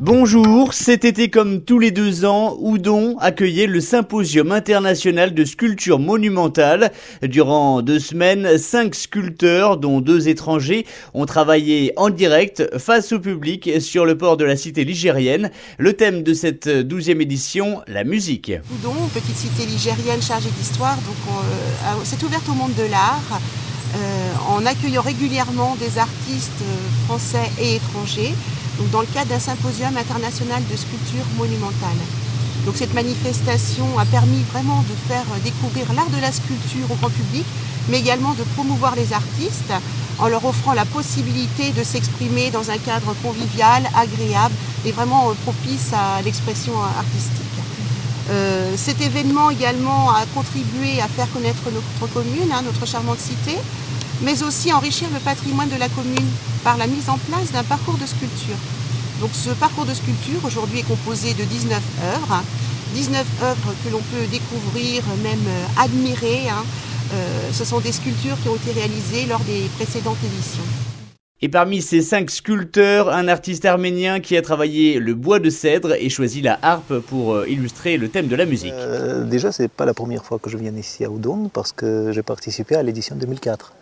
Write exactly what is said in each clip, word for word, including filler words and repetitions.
Bonjour, cet été comme tous les deux ans, Oudon accueillait le Symposium international de sculpture monumentale. Durant deux semaines, cinq sculpteurs, dont deux étrangers, ont travaillé en direct face au public sur le port de la cité ligérienne. Le thème de cette douzième édition, la musique. Oudon, petite cité ligérienne chargée d'histoire, donc euh, s'est ouverte au monde de l'art euh, en accueillant régulièrement des artistes français et étrangers. Donc dans le cadre d'un symposium international de sculpture monumentale. Donc cette manifestation a permis vraiment de faire découvrir l'art de la sculpture au grand public, mais également de promouvoir les artistes en leur offrant la possibilité de s'exprimer dans un cadre convivial, agréable et vraiment propice à l'expression artistique. Euh, cet événement également a contribué à faire connaître notre commune, hein, notre charmante cité, mais aussi enrichir le patrimoine de la commune par la mise en place d'un parcours de sculpture. Donc ce parcours de sculpture aujourd'hui est composé de dix-neuf œuvres, dix-neuf œuvres que l'on peut découvrir, même admirer. Hein. Euh, ce sont des sculptures qui ont été réalisées lors des précédentes éditions. Et parmi ces cinq sculpteurs, un artiste arménien qui a travaillé le bois de cèdre et choisi la harpe pour illustrer le thème de la musique. Euh, déjà, c'est pas la première fois que je viens ici à Oudon parce que j'ai participé à l'édition deux mille quatre.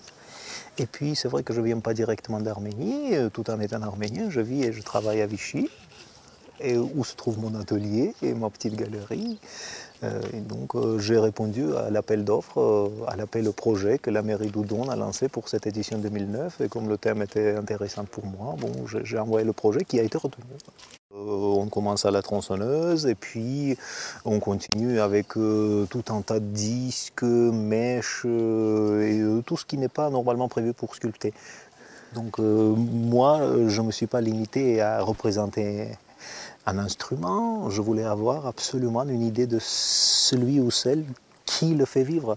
Et puis c'est vrai que je ne viens pas directement d'Arménie, tout en étant arménien, je vis et je travaille à Vichy, et où se trouve mon atelier et ma petite galerie. Euh, et donc euh, j'ai répondu à l'appel d'offres, euh, à l'appel au projet que la mairie d'Oudon a lancé pour cette édition deux mille neuf. Et comme le thème était intéressant pour moi, bon, j'ai envoyé le projet qui a été retenu. Euh, on commence à la tronçonneuse et puis on continue avec euh, tout un tas de disques, mèches euh, et euh, tout ce qui n'est pas normalement prévu pour sculpter. Donc euh, moi, je ne me suis pas limité à représenter un instrument, je voulais avoir absolument une idée de celui ou celle qui le fait vivre.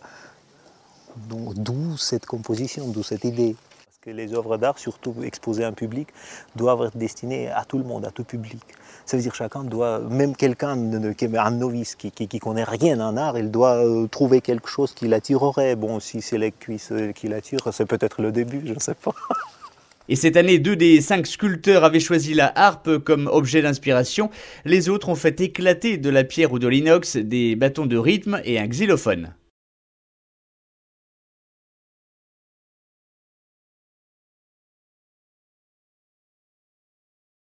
Donc d'où cette composition, d'où cette idée. Parce que les œuvres d'art, surtout exposées à un public, doivent être destinées à tout le monde, à tout public. Ça veut dire que chacun doit, même quelqu'un, un novice qui ne connaît rien en art, il doit euh, trouver quelque chose qui l'attirerait. Bon, si c'est les cuisses qui l'attirent, c'est peut-être le début, je ne sais pas. Et cette année, deux des cinq sculpteurs avaient choisi la harpe comme objet d'inspiration. Les autres ont fait éclater de la pierre ou de l'inox des bâtons de rythme et un xylophone.